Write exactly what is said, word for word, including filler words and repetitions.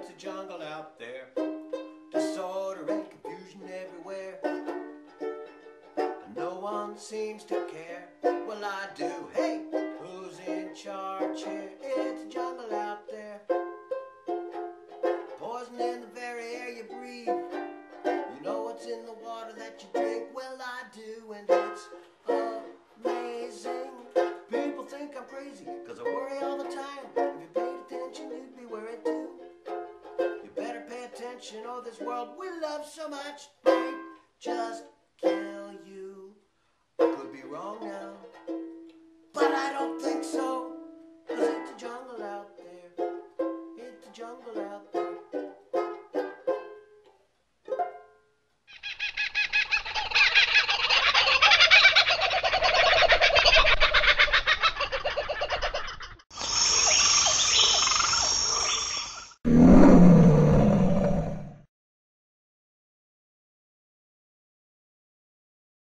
it's a jungle out there. Disorder and confusion everywhere, and no one seems to care. Well, I do. Hey, who's in charge here? It's a jungle out there. Poison in the very air you breathe. You know what's in the water that you drink. Well, I do, and it's amazing. People think I'm crazy, cause I worry all the time. If you paid attention, you'd be worried too. You better pay attention, oh, this world we love so much